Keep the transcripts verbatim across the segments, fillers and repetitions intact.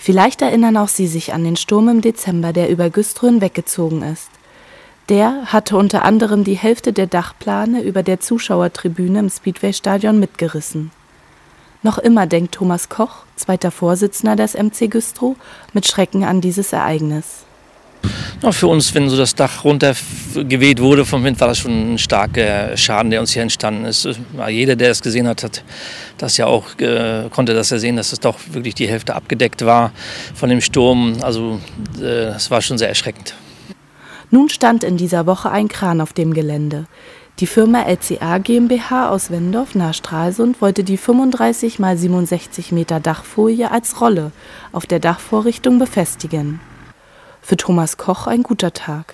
Vielleicht erinnern auch Sie sich an den Sturm im Dezember, der über Güstrow hinweggezogen ist. Der hatte unter anderem die Hälfte der Dachplane über der Zuschauertribüne im Speedway-Stadion mitgerissen. Noch immer denkt Thomas Koch, zweiter Vorsitzender des M C Güstrow, mit Schrecken an dieses Ereignis. Ja, für uns, wenn so das Dach runtergeweht wurde vom Wind, war das schon ein starker Schaden, der uns hier entstanden ist. Jeder, der es gesehen hat, hat das ja auch, äh, konnte das ja sehen, dass es doch wirklich die Hälfte abgedeckt war von dem Sturm. Also äh, das war schon sehr erschreckend. Nun stand in dieser Woche ein Kran auf dem Gelände. Die Firma L C A GmbH aus Wendorf nahe Stralsund wollte die fünfunddreißig mal siebenundsechzig Meter Dachfolie als Rolle auf der Dachvorrichtung befestigen. Für Thomas Koch ein guter Tag.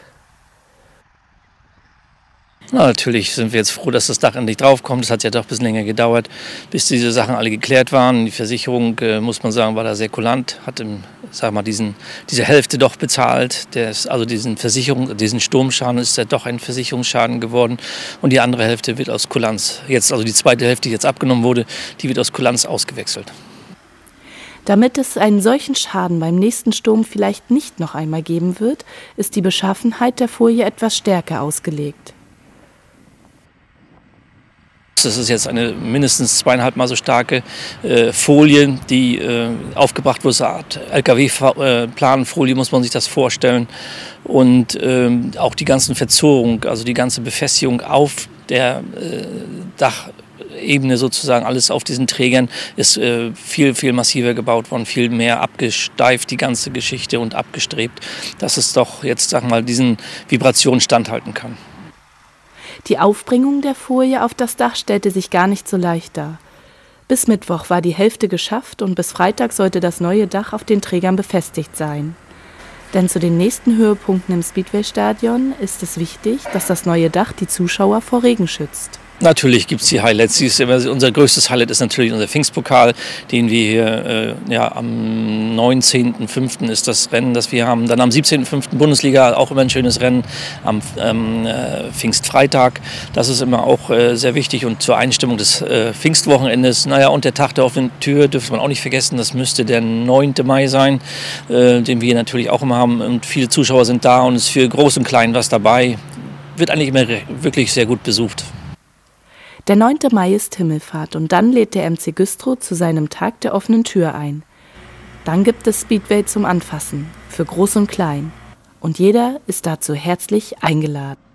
Na, natürlich sind wir jetzt froh, dass das Dach endlich draufkommt. Es hat ja doch ein bisschen länger gedauert, bis diese Sachen alle geklärt waren. Die Versicherung, äh, muss man sagen, war da sehr kulant, hat im, sag mal, diesen, diese Hälfte doch bezahlt. Der ist, also diesen Versicherung, diesen Sturmschaden ist ja doch ein Versicherungsschaden geworden. Und die andere Hälfte wird aus Kulanz, jetzt, also die zweite Hälfte, die jetzt abgenommen wurde, die wird aus Kulanz ausgewechselt. Damit es einen solchen Schaden beim nächsten Sturm vielleicht nicht noch einmal geben wird, ist die Beschaffenheit der Folie etwas stärker ausgelegt. Das ist jetzt eine mindestens zweieinhalb Mal so starke äh, Folie, die äh, aufgebracht wurde, so eine Art L K W-Planfolie, muss man sich das vorstellen. Und ähm, auch die ganzen Verzurrungen, also die ganze Befestigung auf der äh, Dachebene sozusagen, alles auf diesen Trägern, ist äh, viel, viel massiver gebaut worden, viel mehr abgesteift, die ganze Geschichte, und abgestrebt, dass es doch jetzt, sag mal, diesen Vibrationen standhalten kann. Die Aufbringung der Folie auf das Dach stellte sich gar nicht so leicht dar. Bis Mittwoch war die Hälfte geschafft und bis Freitag sollte das neue Dach auf den Trägern befestigt sein. Denn zu den nächsten Höhepunkten im Speedway-Stadion ist es wichtig, dass das neue Dach die Zuschauer vor Regen schützt. Natürlich gibt es die Highlights. Unser größtes Highlight ist natürlich unser Pfingstpokal, den wir hier äh, ja, am neunzehnten fünften ist das Rennen, das wir haben. Dann am siebzehnten fünften Bundesliga, auch immer ein schönes Rennen, am ähm, äh, Pfingstfreitag. Das ist immer auch äh, sehr wichtig, und zur Einstimmung des äh, Pfingstwochenendes. Naja, und der Tag der offenen Tür dürfte man auch nicht vergessen. Das müsste der neunte Mai sein, äh, den wir natürlich auch immer haben. Und viele Zuschauer sind da und es ist für Groß und Klein was dabei. Wird eigentlich immer wirklich sehr gut besucht. Der neunte Mai ist Himmelfahrt und dann lädt der M C Güstrow zu seinem Tag der offenen Tür ein. Dann gibt es Speedway zum Anfassen, für Groß und Klein. Und jeder ist dazu herzlich eingeladen.